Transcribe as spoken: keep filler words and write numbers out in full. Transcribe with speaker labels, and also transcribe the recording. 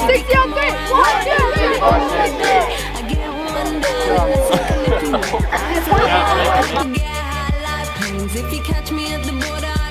Speaker 1: sixty on three. One, two, three, four, sixty.
Speaker 2: If you catch me at the border